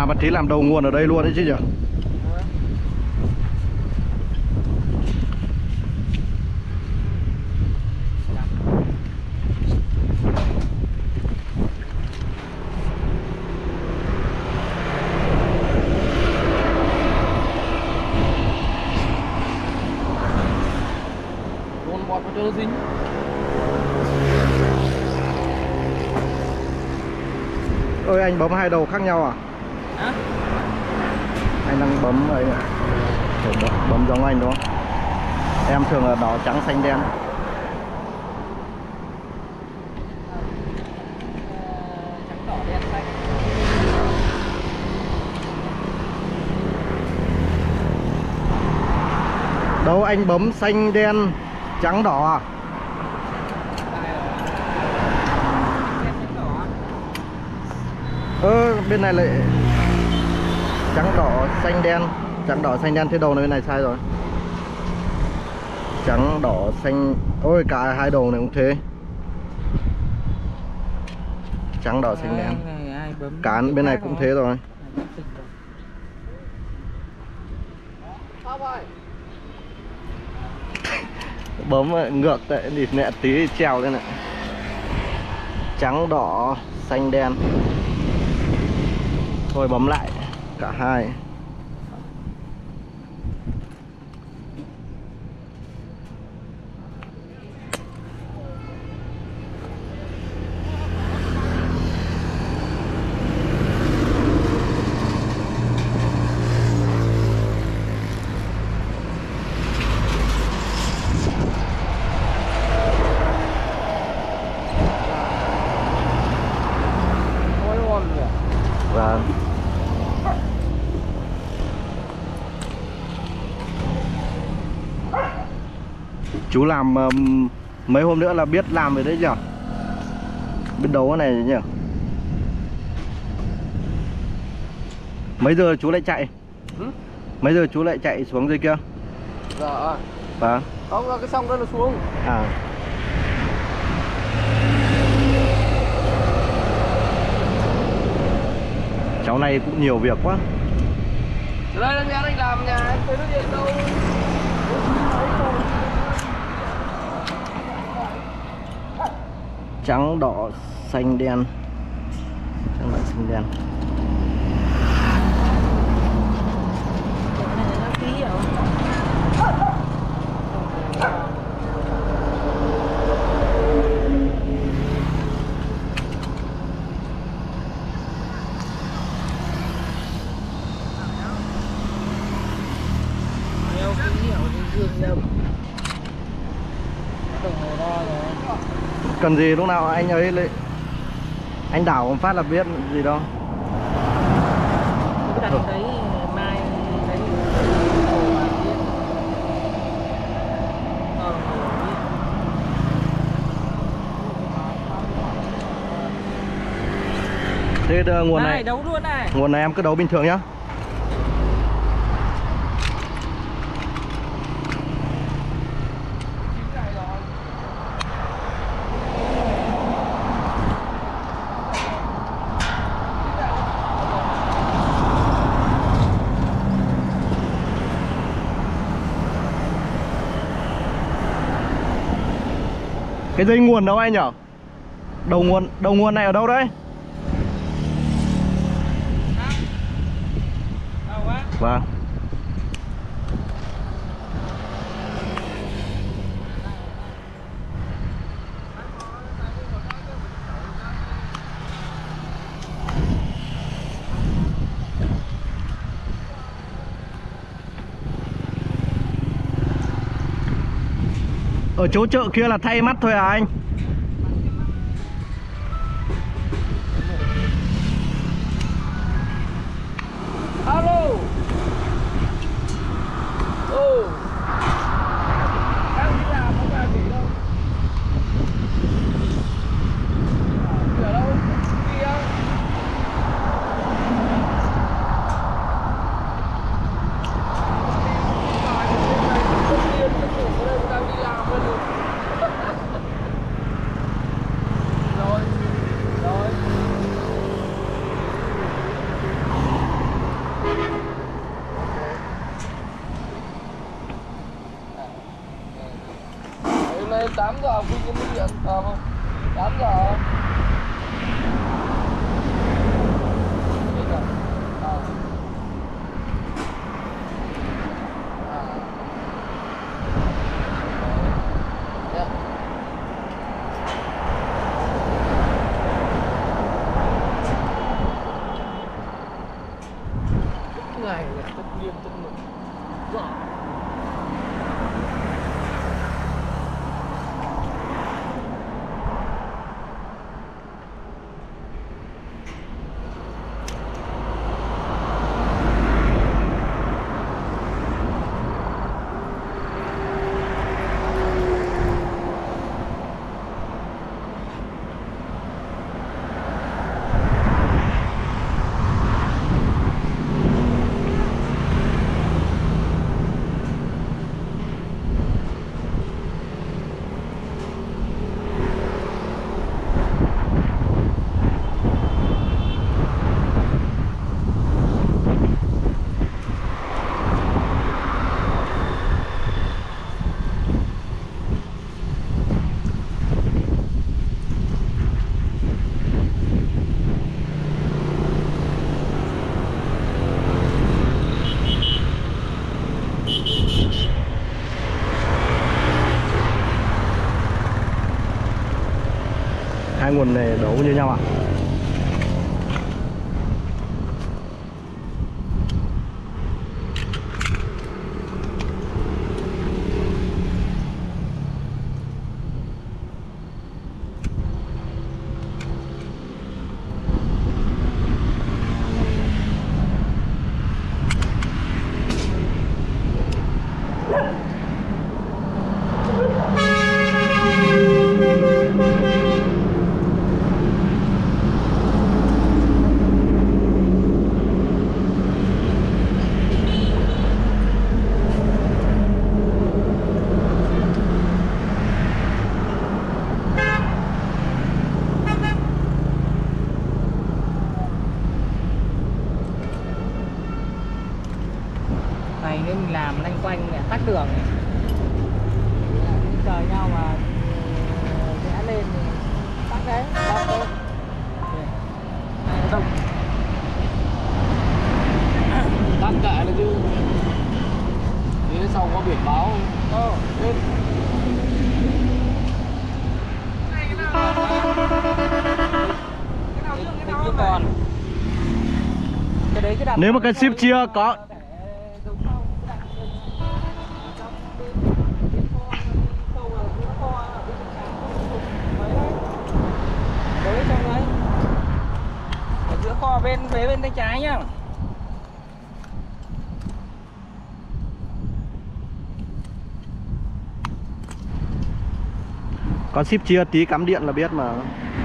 À mà Thí làm đầu nguồn ở đây luôn đấy chứ nhỉ? Con bọt vào cho nó dính. Ơi anh bấm hai đầu khác nhau à? Hả? Anh đang bấm ấy à? Bấm giống anh đúng không? Em thường là đỏ trắng xanh đen. Trắng đỏ đen xanh. Đâu anh bấm xanh đen trắng đỏ à? Bên này lại trắng đỏ xanh đen. Trắng đỏ xanh đen, thế đầu này bên này sai rồi. Trắng đỏ xanh. Ôi cả hai đầu này cũng thế. Trắng đỏ xanh đen. Cả bên này cũng thế rồi. Bấm ngược tại địt mẹ tí trèo lên này. Trắng đỏ xanh đen. Thôi bấm lại cả hai. Vâng. Chú làm mấy hôm nữa là biết làm rồi đấy nhỉ? Biết đấu cái này nhỉ? Mấy giờ chú lại chạy? Mấy giờ chú lại chạy xuống dưới kia? Dạ. Vâng. Không, cái xong đó là xuống. À. Cháu này cũng nhiều việc quá. Đây là nhà anh làm nhà em thấy nó điện đâu. Trắng đỏ xanh đen. Trắng đỏ xanh đen. Cần gì lúc nào anh ấy lại anh đảo một phát là biết gì đâu. Cái đằng đấy mai đấy. Thế nguồn này đấu luôn này. Nguồn này em cứ đấu bình thường nhá. Cái dây nguồn đâu anh nhở? Đầu nguồn này ở đâu đấy? Vâng. Ở chỗ chợ kia là thay mắt thôi à anh? Alo. Đang đi làm không về nghỉ đâu. Ở đâu? Đi á. 8 giờ Vinh có mới điện không? 8 giờ. Này là tất nhiên tất nhiên rõ. Hai nguồn này đấu như nhau ạ? Này nên mình làm lanh quanh để tắt đường này, chờ nhau mà rẽ lên thì tắt đấy, đông thôi. Này đông. Tắt kệ là chứ. Phía sau có biển báo. Lên. Cái nào còn. Cái đấy cái đặt. Nếu mà cái ship chia có ở giữa kho bên phía bên tay trái nhá. có ship chia tí cắm điện là biết mà.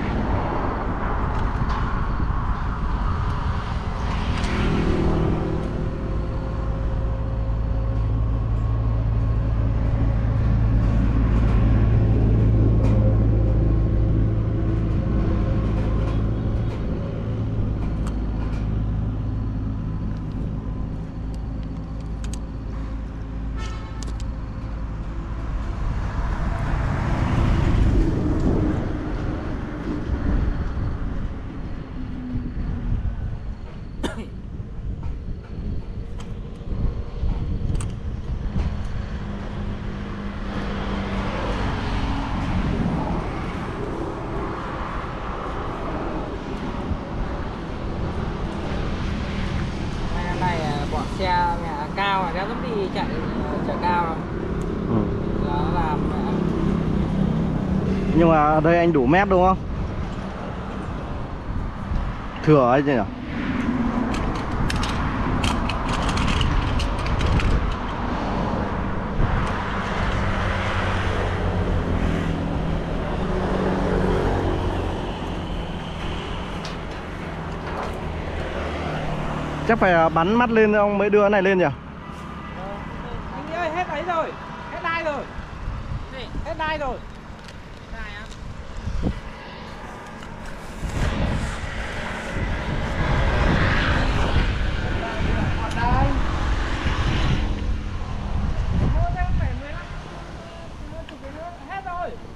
Bọn xe nhà cao là nó đi chạy chở cao nó làm. Nhưng mà ở đây anh đủ mét đúng không? Thừa ấy chứ nhỉ? Chắc phải bắn mắt lên ông mới đưa cái này lên nhỉ? Anh ơi, hết ấy rồi, hết đai rồi. Hết đai rồi. Đai á. Hết rồi.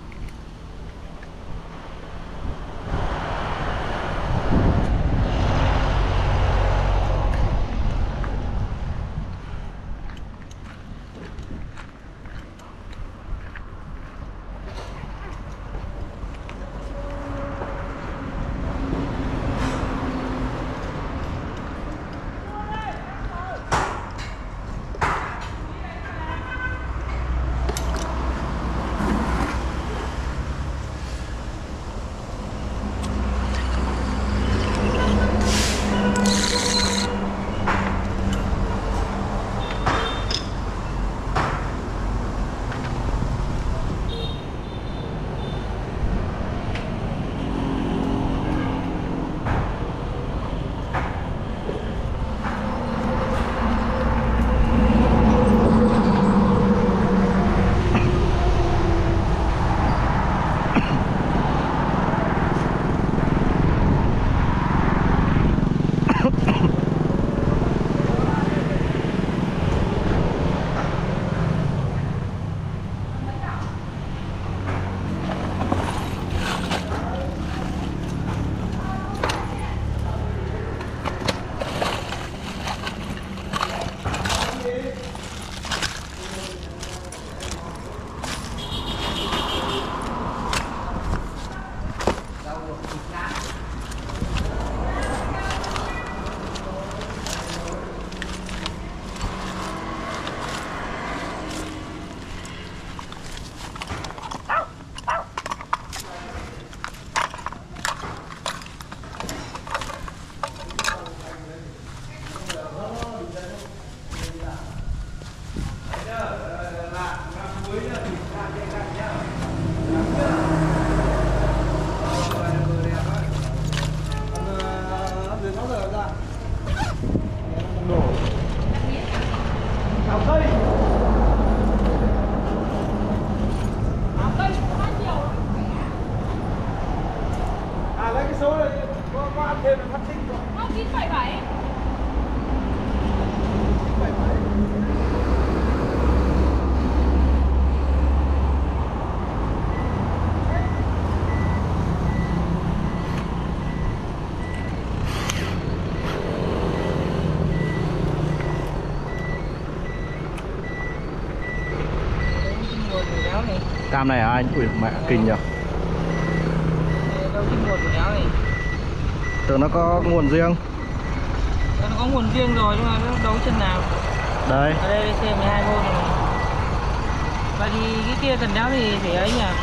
Cam này hả anh? Ui mẹ kinh nhờ. Đâu cái nguồn của đéo này. Tưởng nó có nguồn riêng. Nó có nguồn riêng rồi nhưng mà nó đấu chân nào? Đây. Ở đây xe 12V này. Vậy thì cái kia cần đéo thì phải ấy nhỉ?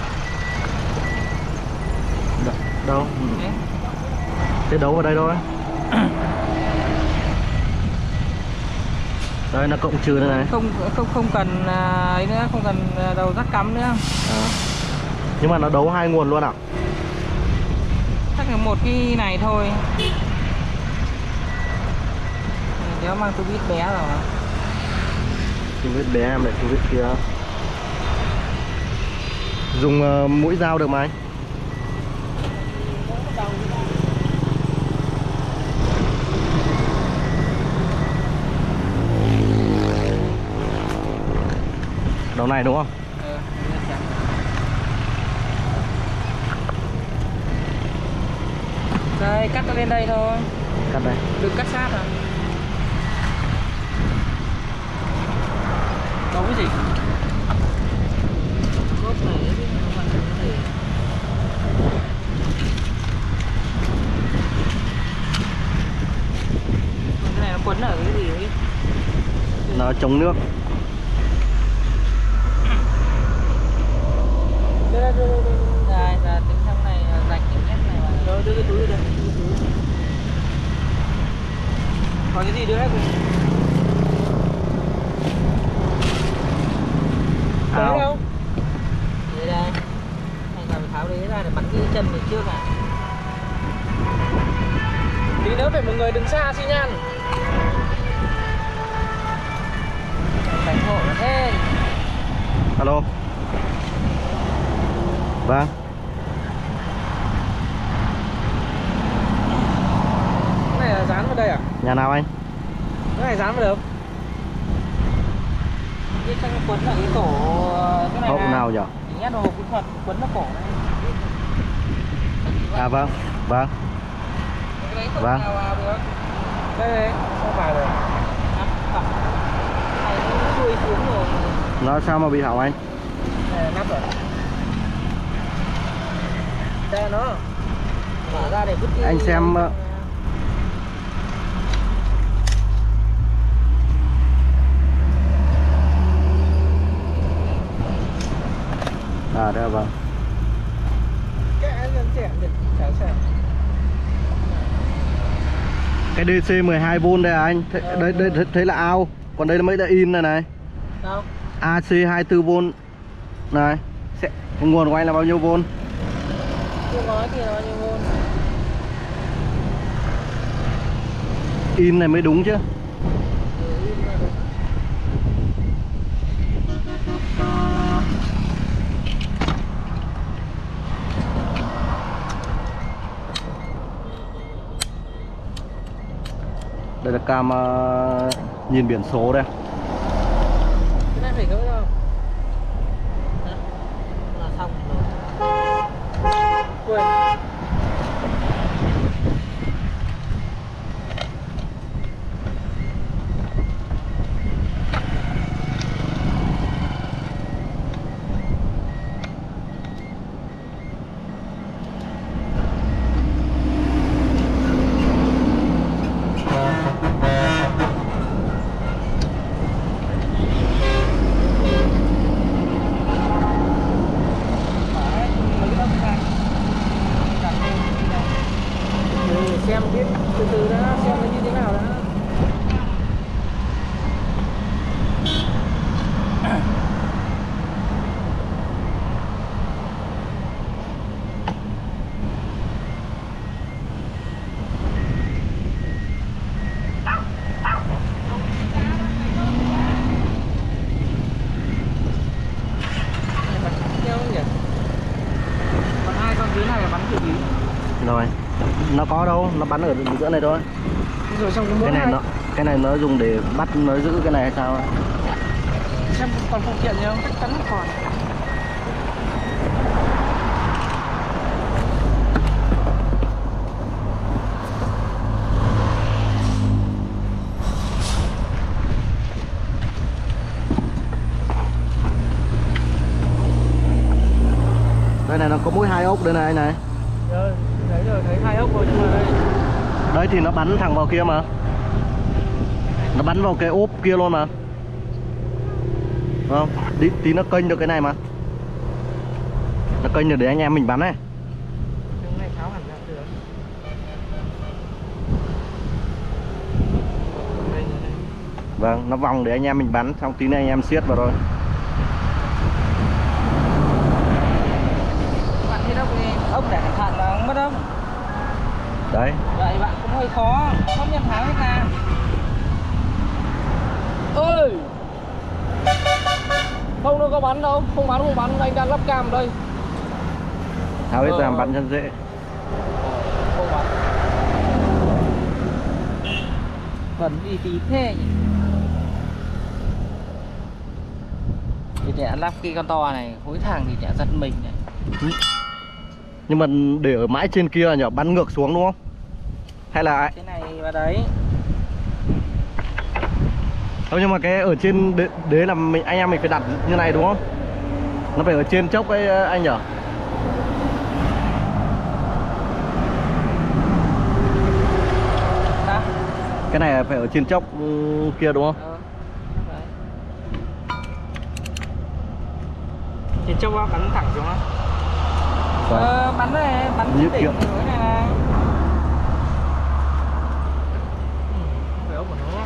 Đâu? Đấy. Thế đấu vào đây thôi. Đây nó cộng trừ đây này. Không cần ấy nữa, không cần đầu rắc cắm nữa. Nhưng mà nó đấu hai nguồn luôn à? Chắc là một cái này thôi. Đéo mang tu vít bé rồi. Tu vít bé em lại tu vít kia. Dùng mũi dao được mà anh? Đầu này đúng không? Đây, cắt nó lên đây thôi. Cắt đây. Đừng cắt sát à. Có cái gì? Cốt này không phải cái gì. Cái này nó quấn ở cái gì ấy? Nó chống nước. Đây, là tính thằng này rạch cái nhét này mà. Rồi đưa cái túi đi đây. Còn cái gì đưa hết rồi. Áo. Đâu? Đây đây. Anh làm tháo đấy ra để bắn cái chân mình trước à. Tí nữa phải một người đứng xa xi nhan. Cảnh hộ là thế. Alo. Vâng. Cái này là dán vào đây à? Nhà nào anh? Cái này dán vào được. Cái chắc quấn ở cái cổ cái này. Hộp nào nhỉ? Nhét vào hộp kỹ thuật quấn vào cổ này. À vâng, vâng. Cái đấy không Vâng. nào vào được. Đây, không vào được. Cái này nó chui xuống rồi. Nó sao mà bị hỏng anh? Đây, nắp rồi. Đây nó. Mở ra để vứt đi. Anh xem à đây vâng. Cái dân trẻ được chào xe. Cái DC 12V đây à anh? Đây thấy là ao, còn đây là mấy là in này này. Đâu? AC 24V này. Nguồn của anh là bao nhiêu vôn? Chưa nói thì là bao nhiêu vôn. In này mới đúng chứ. Đây là cam nhìn biển số đây. Cái này phải gỡ đâu? Là xong rồi. Quên. xem biết từ từ đã, xem nó như thế nào đã. Rồi, nó có đâu, nó bắn ở giữa này thôi. Rồi xong Cái này nó dùng để bắt, nó giữ cái này hay sao? Xem còn phụ kiện gì không? Chắc chắn còn. Đây này, nó có mũi 2 ốc đây này này. Đấy rồi, thấy 2 ốc rồi nhưng mà đây. Đấy thì nó bắn thẳng vào kia mà. Nó bắn vào cái ốp kia luôn mà. Không, tí nó kênh được cái này mà. Nó kênh được để anh em mình bắn này. Cái này tháo hẳn ra được. Vâng, nó vòng để anh em mình bắn, xong tí nữa anh em siết vào rồi. Bạn thấy đâu thì ốc để cẩn thận là không mất ốc. Đấy. Vậy bạn cũng hơi khó, không nhận tháo hết ra. Ơi, Không, nó có bắn đâu, không bắn, anh đang lắp cam ở đây. Tháo hết ra bắn chân dễ. Không bắn. Vẫn đi tí thế nhỉ. Thì để lắp cái con to này, hối thằng thì để giật mình này. Nhưng mà để ở mãi trên kia nhỉ, bắn ngược xuống đúng không? Hay là Cái này vào đấy. không, nhưng mà cái ở trên đế là anh em mình phải đặt như này đúng không? Nó phải ở trên chốc ấy anh nhỉ? Đó. Cái này phải ở trên chốc kia đúng không? Đấy. Thì cho qua bắn thẳng xuống á. Bắn này, bắn như đỉnh kiểu cái này này. Phải ốc của nó.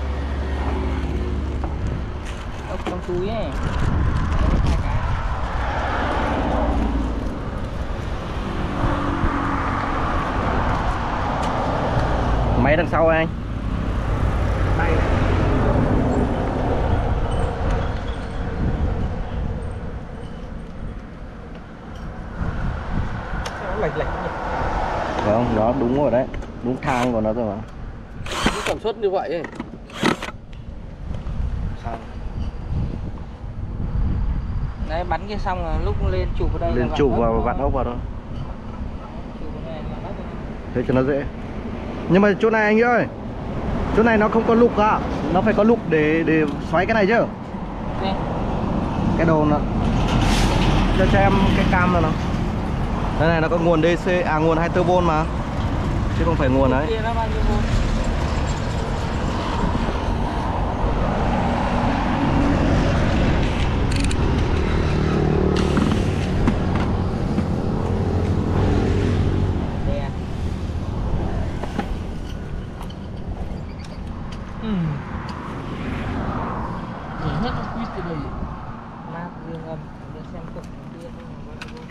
Ốc trong túi ấy. máy đằng sau anh. Đây. Nó lệch nhỉ. Không, đó đúng rồi đấy. Đúng thang của nó rồi mà. Cái tần suất như vậy ấy. Đấy, bắn kia xong là lúc lên chụp vào đây Lên là chụp vặn vào ốc vặn ốc vào thôi. Chụp vào đây là vặn ốc vào. Thế cho nó dễ. Nhưng mà chỗ này anh ơi, chỗ này nó không có lục à? Nó phải có lục để xoáy cái này chứ. Đây. Cái đầu nó cho em cái cam rồi nó. Đây này, nó có nguồn DC, à nguồn 24V mà. Chứ không phải nguồn đấy. Kia nó bao nhiêu vôn? Để hết nó quýt từ đây. Map dương âm để xem cực kia nó bao nhiêu vôn.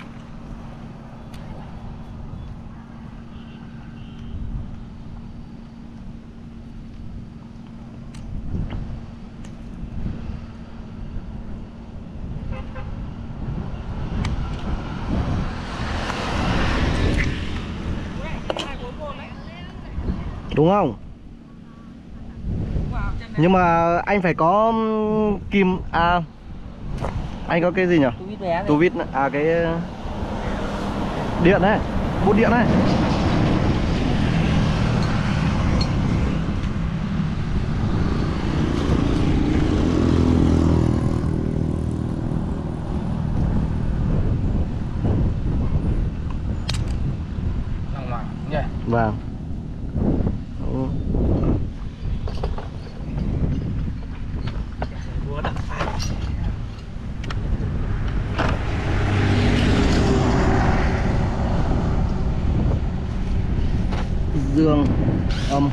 Đúng không? Nhưng mà anh phải có kim, à anh có cái gì nhỉ? Tú vít bé này. Tú vít, à cái điện này, bút điện này. Nòng ngoại nhỉ. Vâng. Búa đập phá. dương, âm.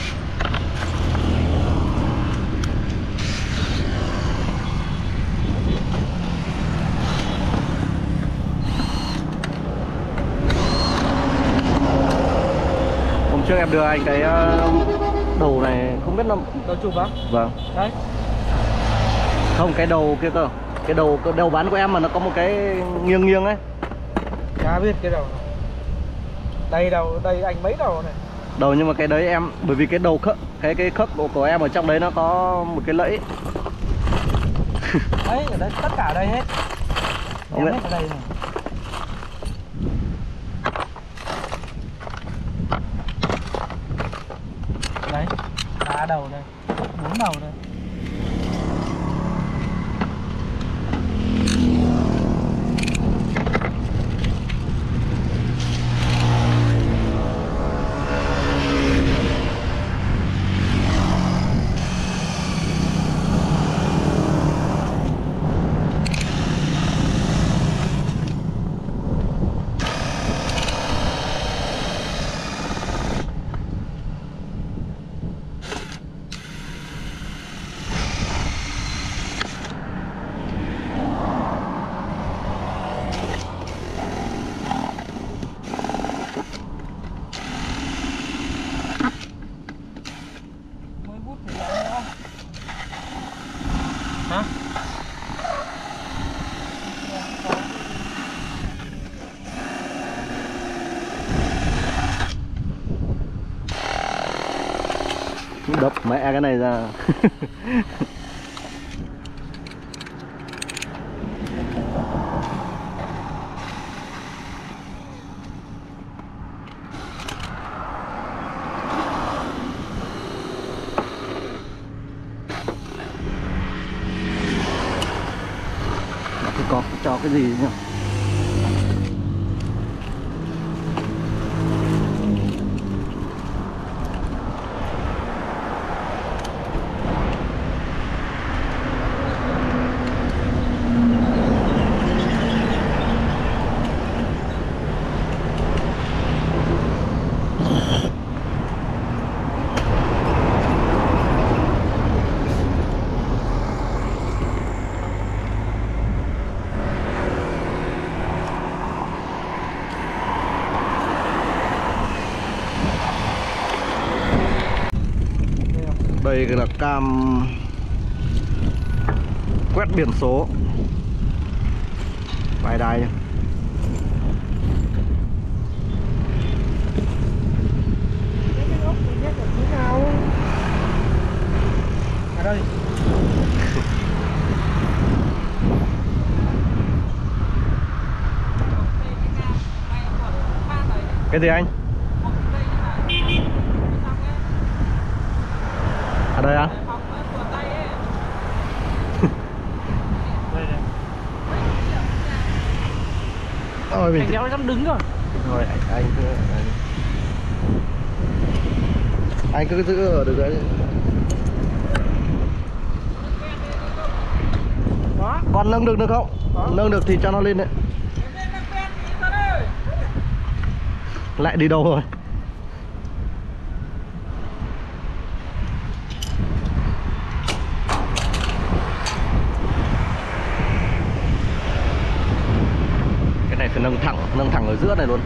Hôm trước em đưa anh cái đầu này không biết nó Đầu chụp á? vâng. Đấy. Không, cái đầu kia cơ. Cái đầu bán của em mà nó có một cái nghiêng nghiêng ấy. Chả biết cái đầu này. Đây anh mấy đầu này. Đầu nhưng mà cái đấy em bởi vì cái đầu khớp cái khớp của em ở trong đấy nó có một cái lẫy. Đấy, ở đây tất cả ở đây hết. Không biết. Hết ở đây này. Đấy, 3 đầu đây, 4 đầu đây. Mới bút thì làm nữa. Hả? Đập mẹ cái này ra. Có cho cái gì nhỉ? Đây là cam quét biển số vài đài nhá. Ở đây. Cái gì anh? Ở đây á? Rồi mình Đéo dám đứng rồi. thôi anh cứ giữ ở được đấy. Đó. Con nâng được không? Có. Nâng được thì cho nó lên đấy. Lại đi đâu rồi? Cái này phải nâng thẳng ở giữa này luôn.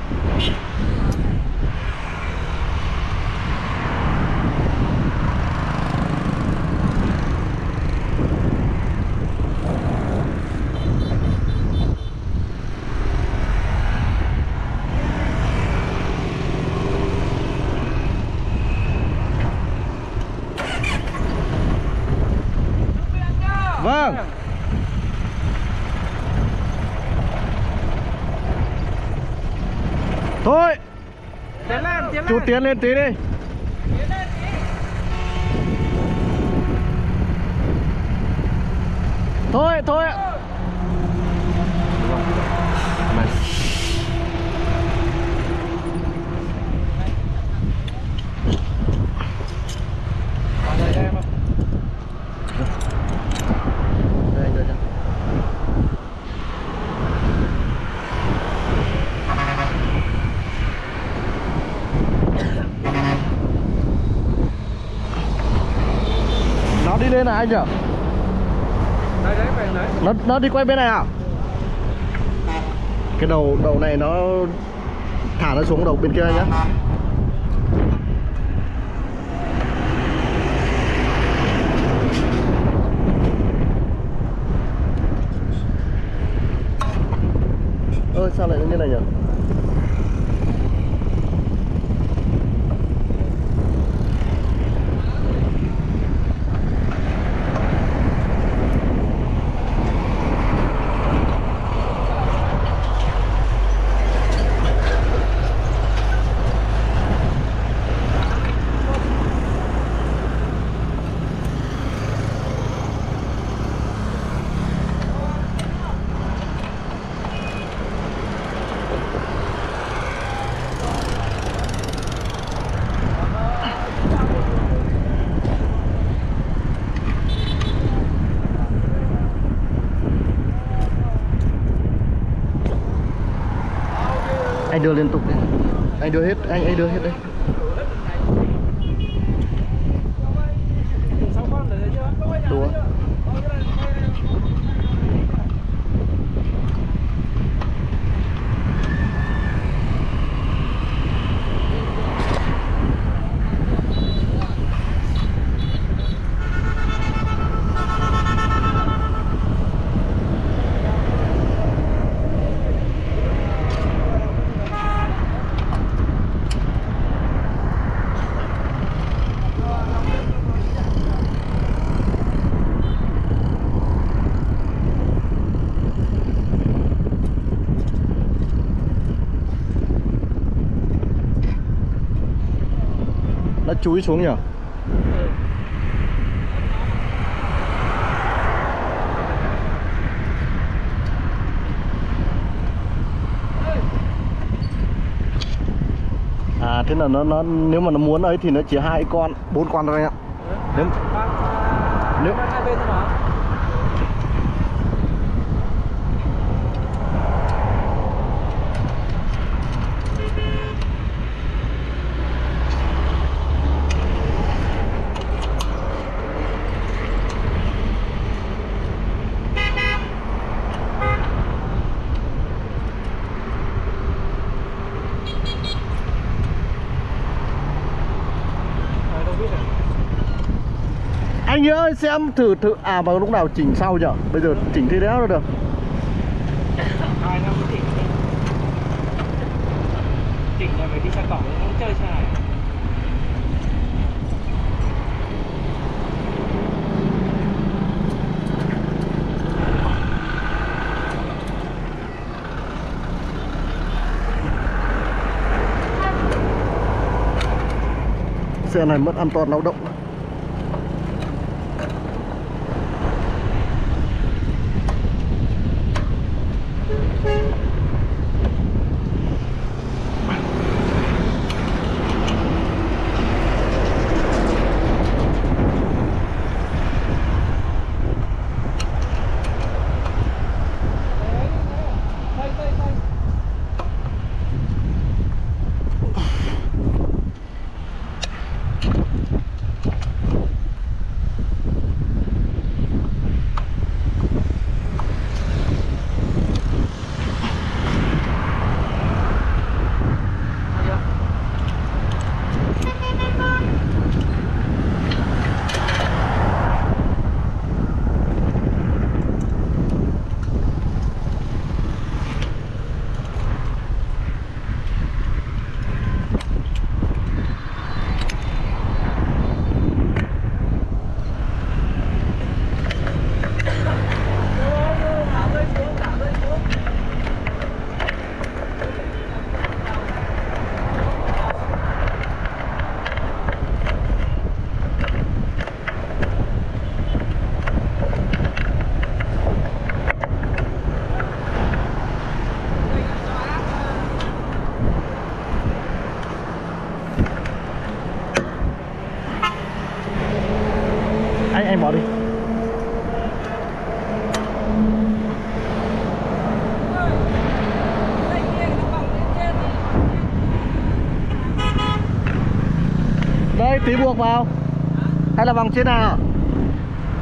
Vâng. Thôi chú tiến lên tí đi. Thôi Mày. Đây đưa cho. kia là anh nhỉ? Đây đấy, về đấy. Nó đi quay bên này à? Cái đầu này nó thả nó xuống đầu bên kia nhá. Ơ sao lại như này nhỉ? Anh đưa liên tục đi. Anh đưa hết, anh đưa hết đây. Đùa. Nó chúi xuống nhỉ? À thế là nó nếu mà nó muốn ấy thì nó chỉ 2 con, 4 con thôi anh ạ. Nếu hai bên thôi mà. Anh ơi xem thử à mà lúc nào chỉnh sau nhở? Bây giờ chỉnh thế đéo được. 2 năm chỉnh. Chỉnh là phải đi xe cỏ không chơi xe này. Xe này mất an toàn lao động. Anh bỏ đi. Đây tí buộc vào. Hay là vòng trên nào?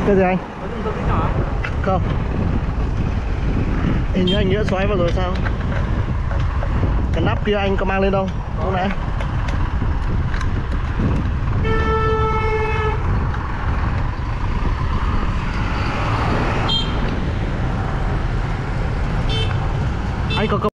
Cái gì anh? Có dùng tấm nhỏ. Không. Hình như anh Nghĩa xoáy vào rồi sao? Cái nắp kia anh có mang lên đâu? Lúc nãy. Anh có